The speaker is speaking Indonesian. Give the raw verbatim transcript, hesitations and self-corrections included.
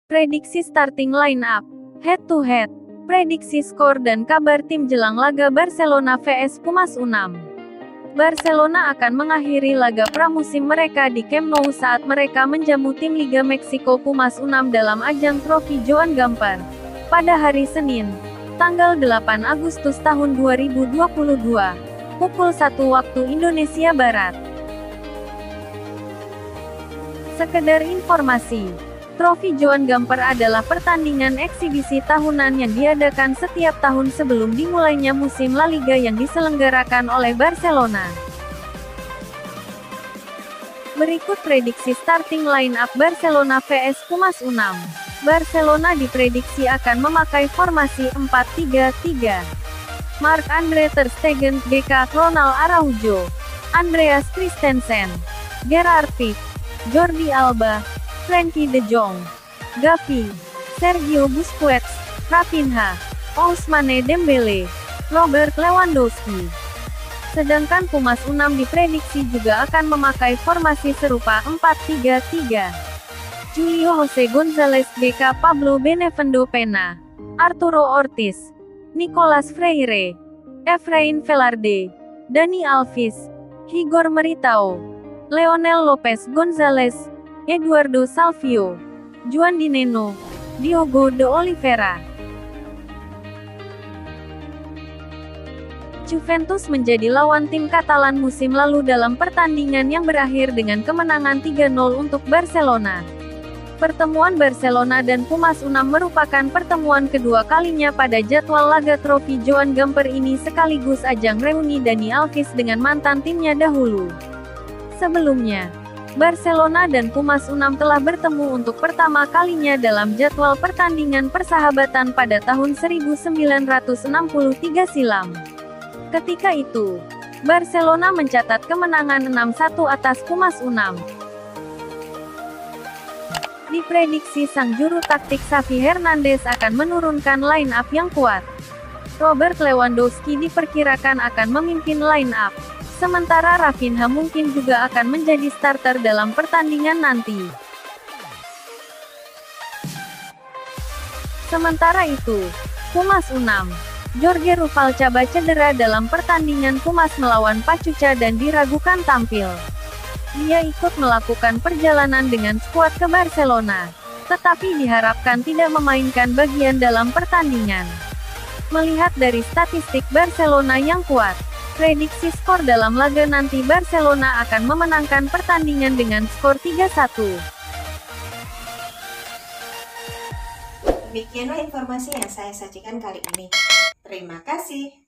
Prediksi starting line up, head to head, prediksi skor dan kabar tim jelang laga Barcelona vs Pumas U enam. Barcelona akan mengakhiri laga pramusim mereka di Camp Nou saat mereka menjamu tim Liga Meksiko Pumas U enam dalam ajang trofi Joan Gamper pada hari Senin, tanggal delapan Agustus tahun dua ribu dua puluh dua, pukul satu waktu Indonesia Barat. Sekedar informasi, trofi Joan Gamper adalah pertandingan eksibisi tahunan yang diadakan setiap tahun sebelum dimulainya musim La Liga yang diselenggarakan oleh Barcelona. Berikut prediksi starting line up Barcelona vs Pumas U enam. Barcelona diprediksi akan memakai formasi empat tiga tiga. Marc-Andre ter Stegen, G K, Ronald Araujo, Andreas Christensen, Gerard Pique, Jordi Alba, Frenkie de Jong, Gavi, Sergio Busquets, Rafinha, Ousmane Dembele, Robert Lewandowski. Sedangkan Pumas U enam diprediksi juga akan memakai formasi serupa empat tiga tiga. Julio José González, G K, Pablo Benevendo Pena, Arturo Ortiz, Nicolas Freire, Efrain Velarde, Dani Alves, Igor Meritao, Leonel Lopez González, Eduardo Salvio, Juan Dineno, Diogo de Oliveira. Juventus menjadi lawan tim Katalan musim lalu dalam pertandingan yang berakhir dengan kemenangan tiga nol untuk Barcelona. Pertemuan Barcelona dan Pumas U enam merupakan pertemuan kedua kalinya pada jadwal laga trofi Joan Gamper ini sekaligus ajang reuni Dani Alves dengan mantan timnya dahulu. Sebelumnya, Barcelona dan Pumas U enam telah bertemu untuk pertama kalinya dalam jadwal pertandingan persahabatan pada tahun seribu sembilan ratus enam puluh tiga silam. Ketika itu, Barcelona mencatat kemenangan enam satu atas Pumas U enam. Diprediksi sang juru taktik Xavi Hernandez akan menurunkan line up yang kuat. Robert Lewandowski diperkirakan akan memimpin line up. Sementara Rafinha mungkin juga akan menjadi starter dalam pertandingan nanti. Sementara itu, Pumas U enam, Jorge Rubalcaba cedera dalam pertandingan Pumas melawan Pachuca dan diragukan tampil. Dia ikut melakukan perjalanan dengan skuad ke Barcelona, tetapi diharapkan tidak memainkan bagian dalam pertandingan. Melihat dari statistik Barcelona yang kuat, prediksi skor dalam laga nanti Barcelona akan memenangkan pertandingan dengan skor tiga satu. Demikianlah informasi yang saya sajikan kali ini. Terima kasih.